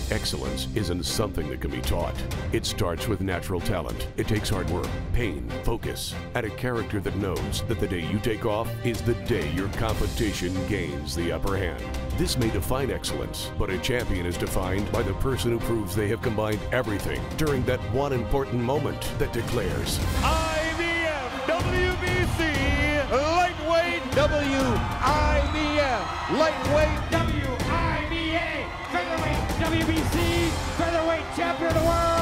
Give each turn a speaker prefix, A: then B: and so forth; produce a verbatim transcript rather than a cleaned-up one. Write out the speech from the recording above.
A: Excellence isn't something that can be taught. It starts with natural talent. It takes hard work, pain, focus, and a character that knows that the day you take off is the day your competition gains the upper hand. This may define excellence, but a champion is defined by the person who proves they have combined everything during that one important moment that declares
B: I B F W B C Lightweight W I B F Lightweight
C: W I B A Featherweight W B C Featherweight Champion of the World.